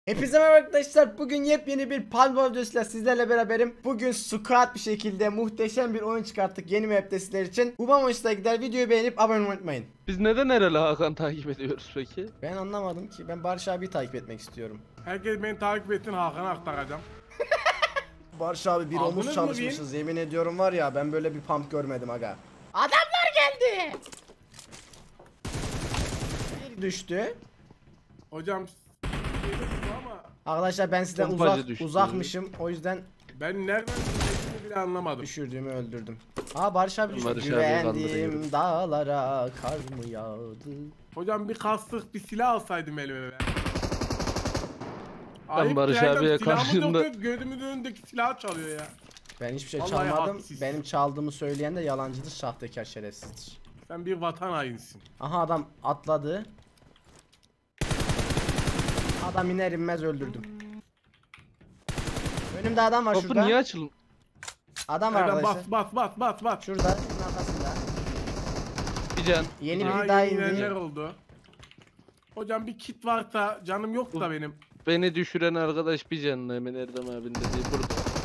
Hepinize merhaba arkadaşlar. Bugün yepyeni bir Palm videosuyla sizlerle beraberim. Bugün squat bir şekilde muhteşem bir oyun çıkarttık yeni map'te sizler için. Umarım hoşuna gider. Videoyu beğenip abone olmayı unutmayın. Biz neden Erel Hakan takip ediyoruz peki? Ben anlamadım ki. Ben Barış abiyi takip etmek istiyorum. Herkes beni takip etsin, Hakan'a aktaracağım. Barış abi bir Aldınız omuz mı çalışmışız. Yemin ediyorum var ya, ben böyle bir pump görmedim aga. Adamlar geldi. Bir düştü. Hocam ama Arkadaşlar ben sizden Pompacı düştü. uzakmışım. O yüzden ben nereden düştüğünü bile anlamadım. düşürdüğümü öldürdüm. Aa Barış abi düştü. Barış abiyi Güvendim kandırıyorum. dağlara, kar mı yağdı? Hocam bir kastık bir silah alsaydım elime be. Barış abiye karşında- Gözümün önündeki silahı çalıyor ya. Ben hiçbir şey Vallahi çalmadım. haksız. Benim çaldığımı söyleyen de yalancıdır, sahtekar, şerefsizdir. Sen bir vatan hainisin. Aha adam atladı. Adam iner inmez öldürdüm. Önümde adam var Kapı şurada. niye açılın? Adam var Nereden arkadaşlar. bas. Şurada, şunun arkasında. Bir can. Yeni Aa, biri daha yeni neler indi. oldu. Hocam bir kit varsa canım yok da benim. Beni düşüren arkadaş bir canlı hemen Erdem abinin dediği burada.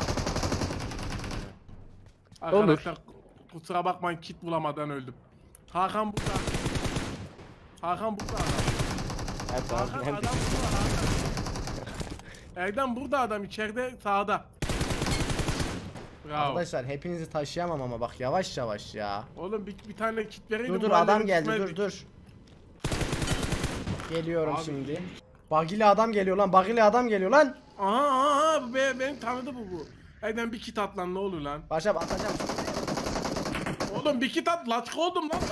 Arkadaşlar kusura bakmayın, kit bulamadan öldüm. Hakan burada. Hakan burada. Evet, Hakan abi, adam hem de- burada. Hakan. Erdem burada, adam içeride sağda. Bravo. Arkadaşlar hepinizi taşıyamam ama bak yavaş yavaş ya. Oğlum bir tane kit vereydim. Dur bu adam halleri geldi, düşmezdik. dur. Geliyorum Abi. şimdi. Bagili adam geliyor lan, bagili adam geliyor lan. Aha beni tanıdı bu. Erdem bir kit at lan, ne olur lan. Barış abi atacağım. Oğlum bir kit at, laçka oldum lan.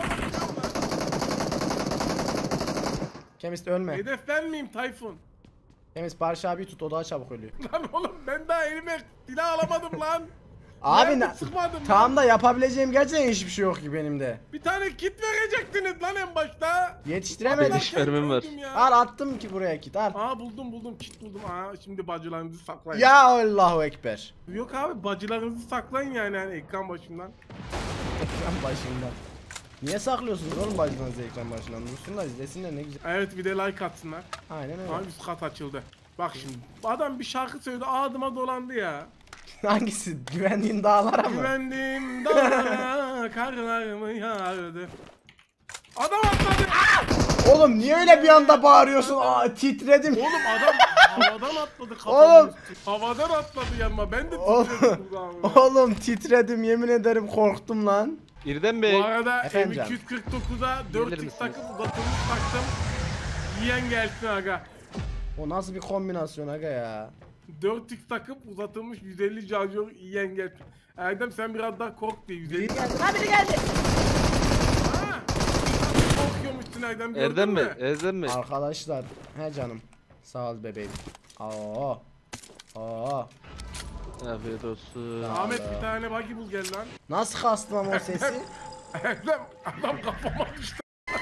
Kemist ölme. Hedef ben miyim Tayfun? Kemist Barış abi tut, o daha çabuk ölüyor. Lan oğlum ben daha elime silah alamadım lan. Abi Nerede ne? sıkmadım Tamam lan. da yapabileceğim gerçekten hiçbir şey yok ki benim de. Bir tane kit verecektiniz lan en başta. Yetiştiremedim. Abi, vermem var. Ya. Al attım ki buraya kit al. Aa buldum kit buldum. Aa şimdi bacılarınızı saklayın. Ya Allahu Ekber. Yok abi, bacılarınızı saklayın yani hani ekran başından. Ekran başından. Niye saklıyorsunuz oğlum bacınızı ekran başından? Dursunlar izlesinler ne güzel. Evet bir de like atsınlar. Aynen öyle. Aa üst kat açıldı. Bak şimdi adam bir şarkı söyledi, ağzıma dolandı ya. Hangisi? Güvendiğin dağlara mı? Güvendim dağlara karlarımı yağdı. Adam atladı. Oğlum niye öyle bir anda bağırıyorsun? Aa titredim. Oğlum adam havadan atladı Oğlum. kafamın üstü. Havadan atladı yanıma, ben de Oğlum. titredim buradan. Oğlum titredim, yemin ederim korktum lan. İrdem Bey. Bu arada Efendim? M249'a Gelir 4x misiniz? takıp uzatılmış taktım. Yiyen gelsin aga. O nasıl bir kombinasyon aga ya? 4x takıp uzatılmış 150 charger yiyen gelsin. Erdem sen biraz daha kork diye 150. Biri geldi. Ha biri geldi. Ha! Korkuyormuşsun Erdem, gördün Erdem Bey. mü? Erdem Bey. Arkadaşlar, he canım. Sağ ol bebeğim. Aa. Aa. Afiyet olsun. Ahmet bir tane buggy bul gel lan. Nasıl kastım ama o sesi? Erdem adam kafama düştü.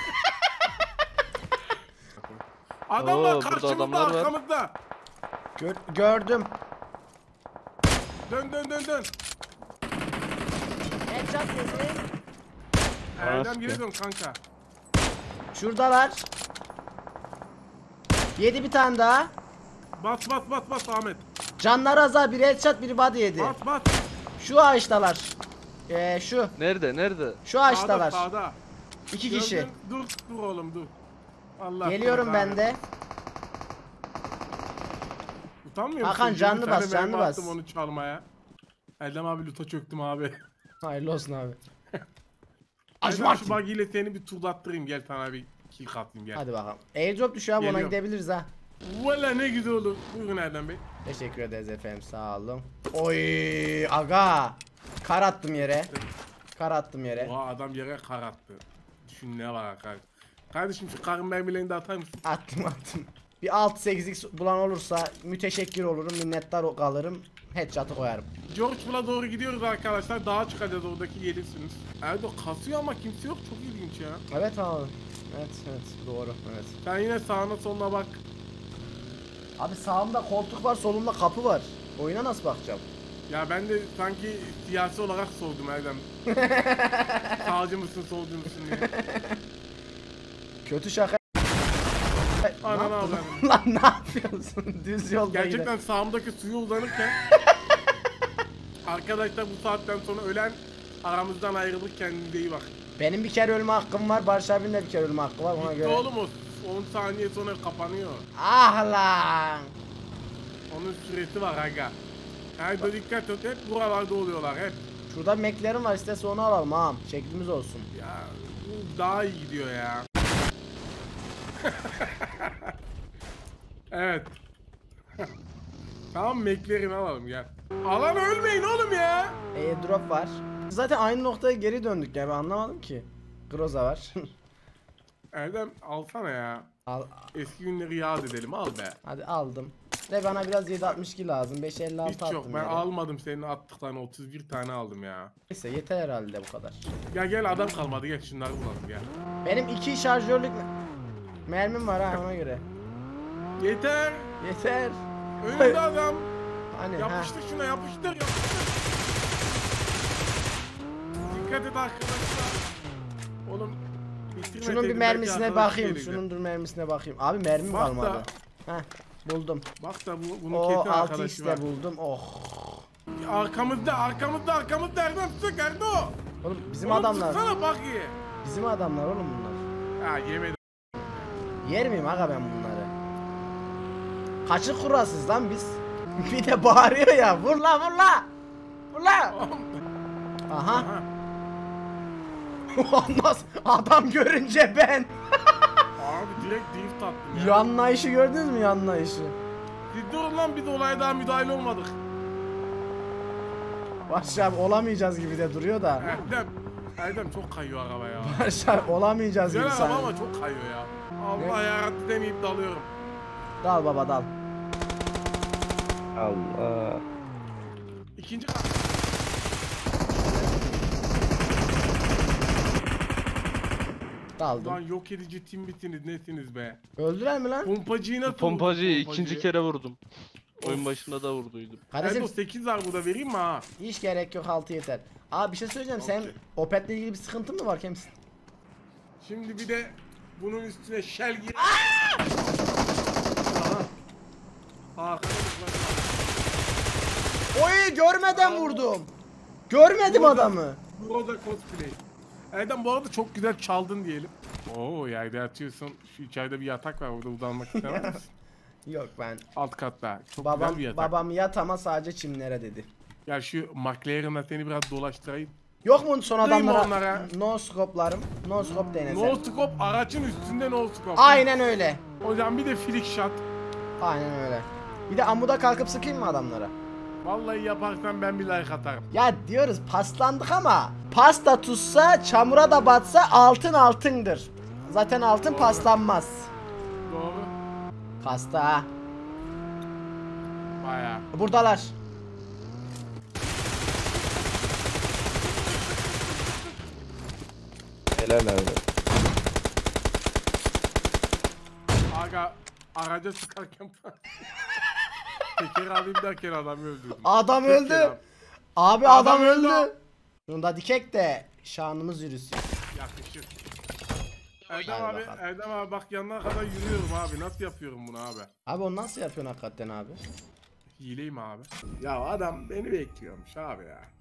Adamlar Oo, burada karşımızda, adamlar var. arkamızda. Gördüm. Dön. Headshot sesi. Erdem geri dön kanka. Şuradalar. Yedi bir tane daha. Bas Ahmet. Canları azar, biri headshot biri body yedi. Bas. Şu ağaçtalar. Şu. Nerede? Şu ağaçtalar. Sağda. İki kişi. Gördün? Dur oğlum dur. Allah Geliyorum korusun ben Ahmet. de. Utanmıyor Hakan, musun? canlı Bir tane bas, canlı mermi bas. attım onu çalmaya. Erdem abi luta çöktüm abi. Hayırlı olsun abi. Erdem şu buggy ile seni bir turlattırayım, gel sana bir kill katlayayım gel. Hadi bakalım. Airdrop düşüyor abi, ona Geliyorum. gidebiliriz ha. Valla ne güzel olur. Buyurun Erdem Bey. Teşekkür ederiz efendim, sağ olun. Oy aga. Kar attım yere. Oha adam yere kar attı. Düşün ne var kar. Kardeşim şu karın mermilerini de atar mısın? Attım. Bir 6-8'lik bulan olursa müteşekkir olurum, minnettar kalırım. Headshot'ı koyarım. George Bull'a doğru gidiyoruz arkadaşlar. Dağa çıkacağız, oradaki gelirsiniz. Erdo kasıyor ama kimse yok, çok ilginç ya. Evet abi. Evet doğru, evet. Sen yine sağına soluna bak. Abi sağımda koltuk var, solumda kapı var. Oyuna nasıl bakacağım? Ya ben de sanki siyasi olarak sordum Erdem. Sağcı mısın solcu musun diye. Kötü şaka. Ananı avradım. Lan ne yapıyorsun? Düz yolda Gerçekten sağımdaki suya uzanırken arkadaşlar bu saatten sonra ölen aramızdan ayrılır, kendine iyi bak. Benim bir kere ölme hakkım var. Barış abinin de bir kere ölme hakkı var ona Bitti göre. oğlum o 10 saniye sonra kapanıyor. Ah lan. Onun süresi var aga. Haydi dikkat et, hep buralarda oluyorlar hep. Şurada bir McLaren var, istese onu alalım ağam. Şeklimiz olsun. Ya bu daha iyi gidiyor ya. Evet. Tamam, McLaren alalım gel. Alan ölmeyin oğlum ya. Drop var. Zaten aynı noktaya geri döndük ya, ben anlamadım ki. Groza var. Erdem alsana ya. Al. Eski günleri yad edelim, al be. Hadi aldım. Ve bana biraz 7.62 lazım. 5.56 Hiç attım yok, ben yere. almadım senin attıklarını, 31 tane aldım ya. Neyse yeter herhalde bu kadar. Gel gel, adam kalmadı, gel şunları bulalım gel. Benim 2 şarjörlük mermim var ha, ona göre. Yeter. Yeter. Önünde adam. Hani ha. Yapıştır şuna, yapıştır. Dikkat et arkadaşlar. Oğlum bitirme, Şunun bir belki mermisine arkadaş bakayım. gelecek. Şunun dur mermisine bakayım. Abi mermim Bak da- kalmadı. Heh, buldum. Bak da bunun O kesin 6 arkadaşı x'te var. buldum. Oh. Arkamızda Erdem, sık Erdo. Oğlum bizim Oğlum adamlar. sıksana bak iyi. Bizim adamlar oğlum bunlar. Ya yemedim. Yer miyim aga ben bunları? Kaçı kurasız lan biz? Bir de bağırıyor ya. Vur la vur la. Vur la. Aha. Aha. Nasıl? Adam görünce ben. Abi direkt drift attım ya. Yanlayışı gördünüz mü, yanlayışı? Siz durun lan, biz olaya daha müdahale olmadık. Barış abi olamayacağız gibi de duruyor da. Erdem çok kayıyor araba ya. Barış abi olamayacağız gibi Güzel araba sanki. ama çok kayıyor ya. Allah yarattı demeyip dalıyorum. Dal baba dal. Allah. İkinci kat. Daldım. Lan yok edici tim bitiniz, nesiniz be? Öldüler mi lan? Pompacıyı nasıl Pompacıyı vurdun, ikinci kere vurdum. Oyun başında da vurduydum. Kardeşim Erdo 8 var burada, vereyim mi ha? hiç gerek yok, 6 yeter. Abi bir şey söyleyeceğim, sen Okey. Opet'le ilgili bir sıkıntın mı var Kemsin? Şimdi bir de bunun üstüne şel gir. Aha. Arkadaşlar. Oy görmeden vurdum. Görmedim adamı. Burada cosplay. Erdem bu arada çok güzel çaldın diyelim. Oo, yerde yatıyorsun. Şu içeride bir yatak var, orada uzanmak istemez misin? Yok ben. Alt katta. Çok Babam güzel bir yatak. babam yat ama sadece çimlere dedi. Ya şu McLaren'la seni biraz dolaştırayım. Yok mu son Duyma adamlara onlara. no scope'larım? No scope denesen. No scope, aracın üstünde no scope. Aynen öyle. Hocam bir de flick shot. Aynen öyle. Bir de amuda kalkıp sıkayım mı adamlara? Vallahi yaparsan ben bir like atarım. Ya diyoruz paslandık ama pasta tutsa, çamura da batsa altın altındır. Zaten altın Doğru. paslanmaz. Doğru. Pasta ha. Bayağı. Buradalar. Helal abi. Aga araca sıkarken Teker abi derken adamı öldürdüm. Adam Teker öldü. abi. Abi Adam adam öldü. öldü. Şunu da dikek de şanımız yürüsün. Yakışır. Erdem Hadi abi, bakalım. Erdem abi bak yanına kadar yürüyorum abi. Nasıl yapıyorum bunu abi? Abi onu nasıl yapıyorsun hakikaten abi? Hileyim abi. Ya adam beni bekliyormuş abi ya.